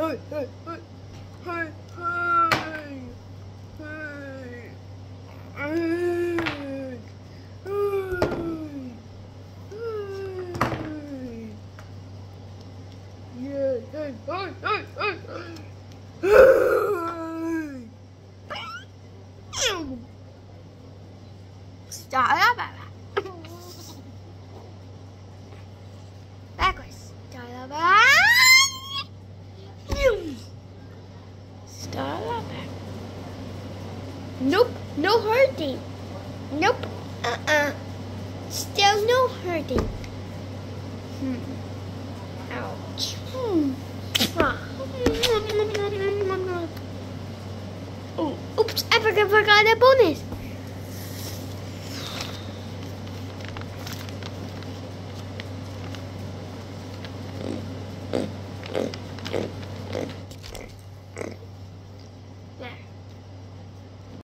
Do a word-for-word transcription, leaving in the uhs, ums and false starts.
hey, hey, hey, hey, hey, hey, hey, hey, yeah, hey, hey, hey, hey, hey. Start up, backwards. Start up, start up. Nope, no hurting. Nope, uh-uh. Still no hurting. Hmm. Ouch. Hmm. Ah. Oh, oops, I forgot, forgot a bonus.